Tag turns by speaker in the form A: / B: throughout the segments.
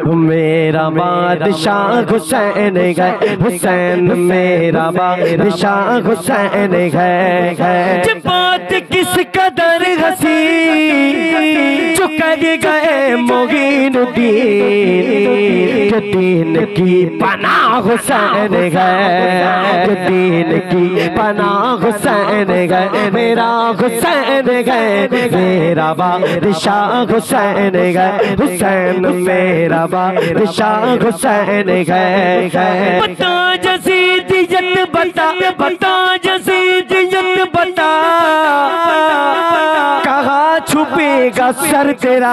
A: मेरा बादशाह हुसैन गए, हुसैन मेरा बादशाह हुसैन गए। बात किस कदर हसी जो कर गए मोगीनुद्दीन, दीन की पनाह हुसैन गए, दीन की पनाह हुसैन गए। मेरा हुसैन गए, मेरा बादशाह हुसैन गए, हुसैन मेरा बादशाह हुसैन गए। बता जसीदियत बता, बता जसीदियत बता, कहाँ छुपेगा सर तेरा,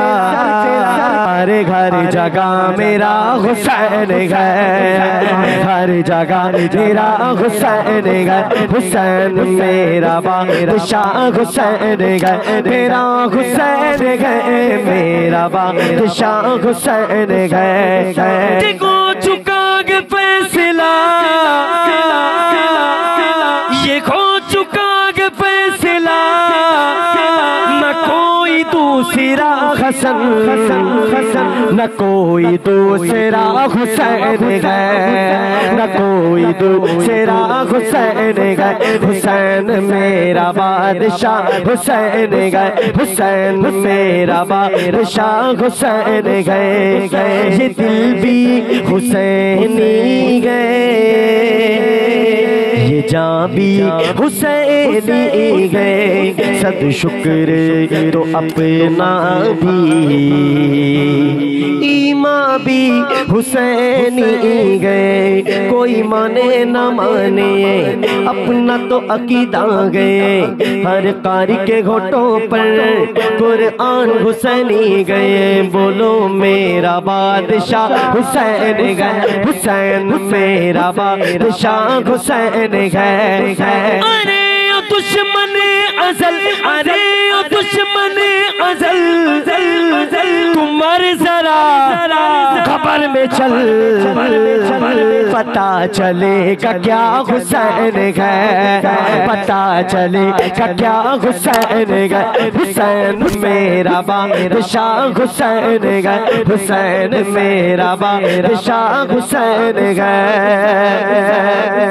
A: हर घर जगह मेरा हुसैन गए, हर जगह मेरा हुसैन गए। हुसैन मेरा बादशाह हुसैन गए, मेरा हुसैन गए, मेरा बादशाह हुसैन गए। देखो चुका के फैसला, ये खो चुका के फैसला, न कोई दूसरा हसन, न कोई दूसरा हुसैन गए, न कोई दूसरा हुसैन गए। हुसैन मेरा बादशाह हुसैन गए, हुसैन मेरा बादशाह हुसैन गए। ये दिल भी हुसैनी गए, ये जान भी हुसैनी गए। सद शुक्र तो अपना भी, ईमां भी हुसैनी गए। कोई माने न माने अपना तो अकीदा गए, हर कारी के घोटों पर कुरान हुसैनी गए। बोलो मेरा बादशाह हुसैन गए, हुसैन मेरा बादशाह हुसैन गए। अरे ओ दुश्मन अज़ल, अरे ओ दुश्मन अज़ल, तुम मर जरा खबर में चल, पता चलेगा क्या हुसैन गए, पता चलेगा क्या हुसैन गए। हुसैन मेरा बादशाह हुसैन गए, हुसैन मेरा बादशाह हुसैन गए।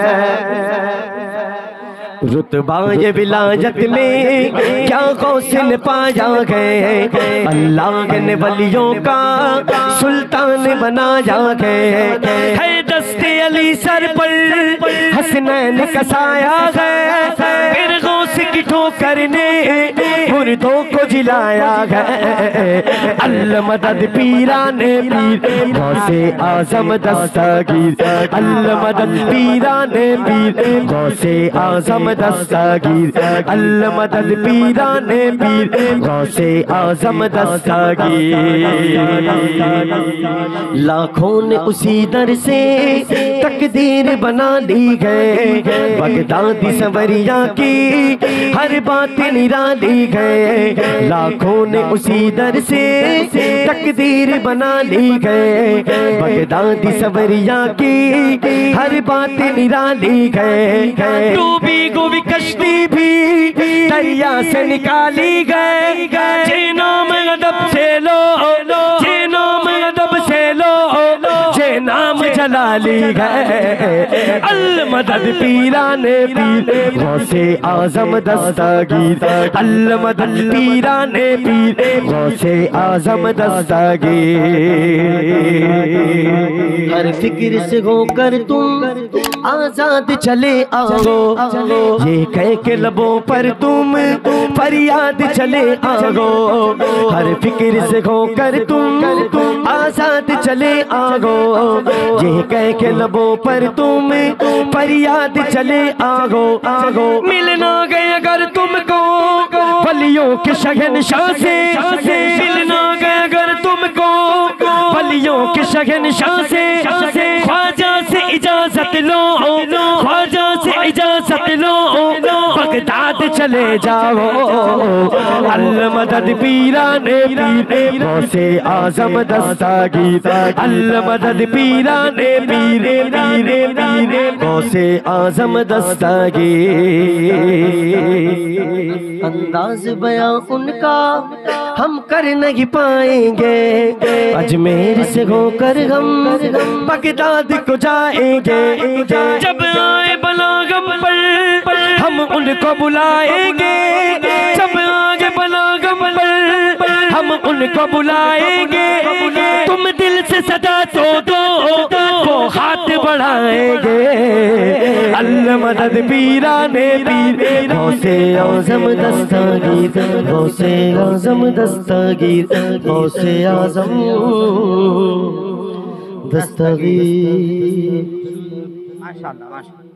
A: रुतबा ये विलायत में क्या कौशल पाया गए, अल्लाह के वलियों का सुल्तान बनाया गए। है दस्ते अली सर पर हसनैन कसाया गए, फिर गौस की ठोकर ने मुर्दों को जिलाया गए। अल मदद पीराने पीर गौसे आजम दस्तगीर, अल मदद पीराने पीर गौसे आजम दस्तगीर, अल मदद पीराने पीर गौसे आजम दस्तगीर। लाखों ने उसी दर से तकदीर बना ली गए, बगदादी सवरिया की हर बात निराली गए। लाखों ने उसी दर से तकदीर बना ली गए, बगदादी सवरिया की हर बात निराली गए। डूबी गोभी कश्ती भी दरिया से निकाली गए, जे नाम अदब से लो, जे नाम अदब से लो, जे नाम जलाली गए। अल मदद पीराने पीर गौसे आजम दस्तगीर, अल मदद पीराने पीर गौसे आजम दस्तगीर। हर फिक्र से होकर तुम आजाद चले आओ, ये कह के लबों पर तुम फरियाद चले आओ। हर फिक्र से होकर तुम आजाद चले आओ, ये कह के लबों पर तुम फरियाद चले आओ। मिलना गए अगर तुमको वलियों के शहंशाह से, मिलना गए अगर तुमको वलियों के शहंशाह से, ख्वाजा से इजाजत लो, ख्वाजा से इजाजत लो, बगदाद चले जाओ, अल मदद पीराने पीर गौसे आजम दस्तगीर, अल मदद पीराने पीर पीरे पीरे गौसे आजम दस्तगीर। अंदाज बयां उनका हम कर नहीं पाएंगे, अजमेर से होकर हम बगदाद को जाएंगे। जब आए बलागम पर हम उनको बुलाएंगे, जब आए बलागम पर हम उनको बुलाएंगे। तुम दिल से सदा तो दो, वो हाथ बढ़ाएंगे। अल्लाह मदद पीराने पीर गौसे आज़म दस्तगीर, गौसे आज़म दस्तगीर, गौसे आज़म दस्तगीर। माशाअल्लाह माशाअल्लाह।